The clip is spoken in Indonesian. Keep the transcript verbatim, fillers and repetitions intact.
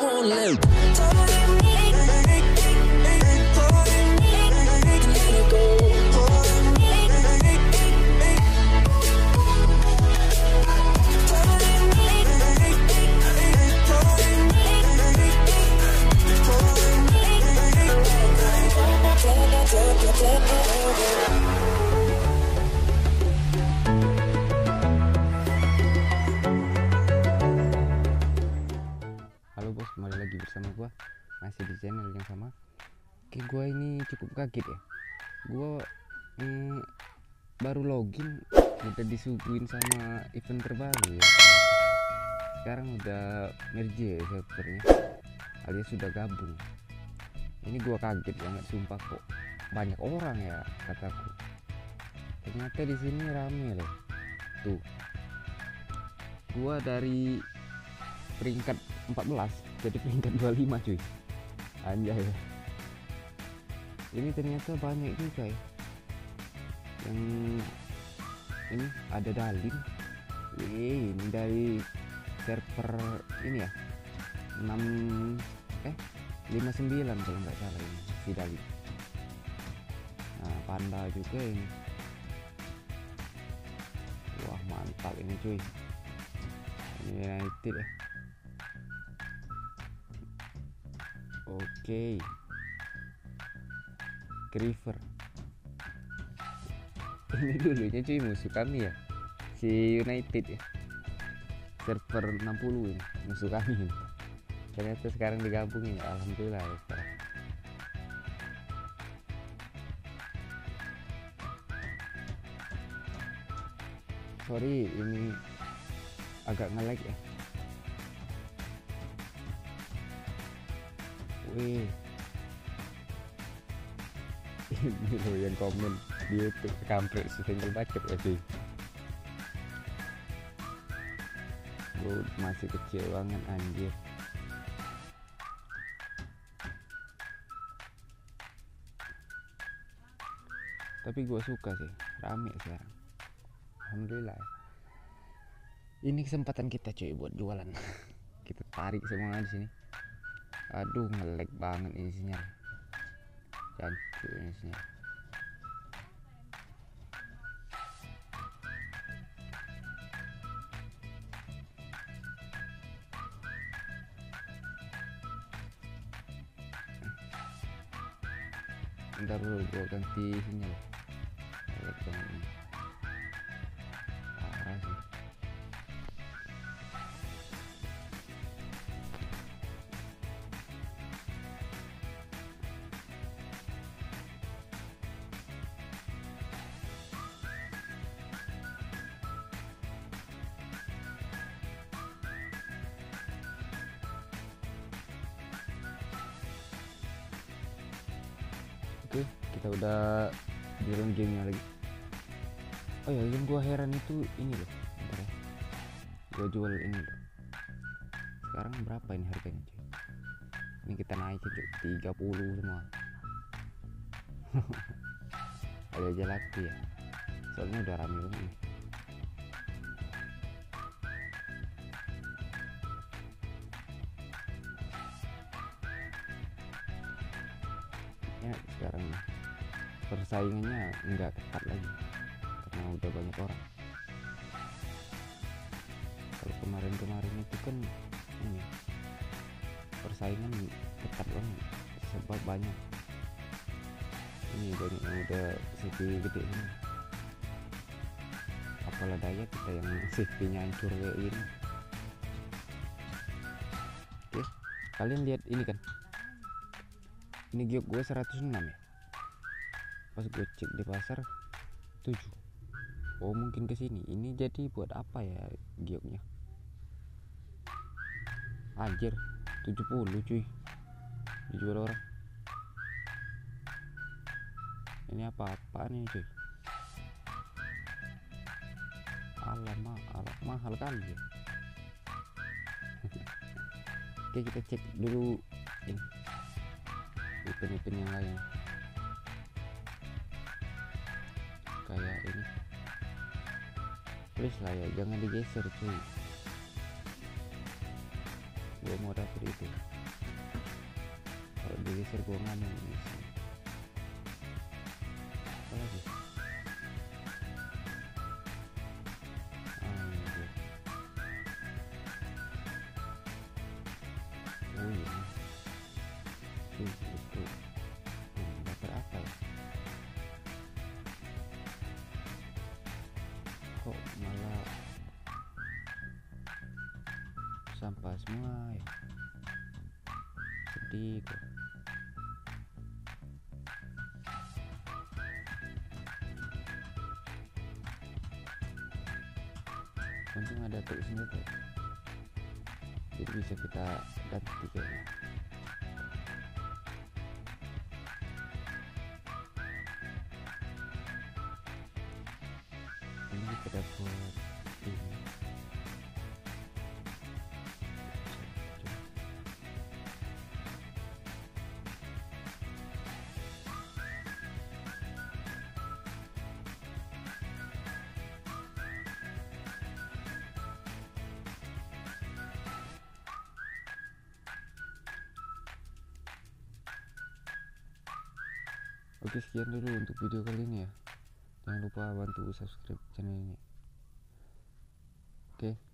only. Halo bos, kembali lagi bersama gua masih di channel yang sama. Oke, gua ini cukup kaget ya. Gua eh, baru login udah disuguhin sama event terbaru ya. Sekarang udah merge ya servernya, alias sudah gabung. Ini gua kaget banget sumpah, kok banyak orang ya kataku. Ternyata di sini rame loh. Tuh, gua dari peringkat empat belas jadi peringkat dua puluh lima cuy, anjay ya. Ini ternyata banyak juga ya yang ini ada dalin. Wih, ini dari server ini ya enam eh lima puluh sembilan kalau nggak salah ini si dalin. Nah, panda juga ini. Wah, mantap ini cuy, ini United ya. Oke, Kriver ini dulunya cuy musuh kami ya, si United ya, server enam puluh ini musuh kami ini. Ternyata sekarang digabungin ya, alhamdulillah ya sekarang. Sorry ini agak nge-lag ya. Wih, ini loh yang komen di YouTube, kampret si single bacot ya cuy. Gue masih kecil banget anjir. Tapi gue suka sih, rame sekarang, alhamdulillah ya. Ini kesempatan kita cuy buat jualan. Kita tarik semua di sini. Aduh, nge-lag banget ini sinyal. Jancu ini sinyal. Bentar dulu, gua ganti sinyal. Lag banget ini. Parah sih. Oke, kita udah di round gamenya lagi. Oh ya, yang gua heran itu ini loh. Bentar ya, gua jual ini loh. Sekarang berapa ini harganya cuy? Ini kita naikin cuy, tiga puluh semua. Ada aja laku ya, soalnya udah rame banget nih. Ya, sekarang persaingannya enggak ketat lagi karena udah banyak orang. Kalau kemarin-kemarin itu kan ini persaingan ketat banget sebab banyak ini banyak yang udah C P gede ini. Apalah daya kita yang C P-nya hancur kayak ini. Oke, kalian lihat ini kan, ini giok gue seratus enam ya, pas gue cek di pasar tujuh. Oh, mungkin ke sini. Ini jadi buat apa ya gioknya? Anjir, tujuh puluh cuy dijual orang. Ini apa-apaan ini cuy? Alamak, alat mahal kali ya. Oke, kita cek dulu ini event-event yang lain kayak ini. Please lah ya, jangan digeser cuy. gua mau dapet itu. Kalau digeser gua ngamen ini sih. Apa lagi? Anjir. Oh iya. Tuh, tuh, tuh, dapat apa ya? Kok malah sampah semua ya? Sedih kok. Untung ada tulisannya tuh, jadi bisa kita ganti kayaknya. Ini kita dapat ini. Oke, sekian dulu untuk video kali ini ya. Jangan lupa bantu subscribe channel ini. Oke.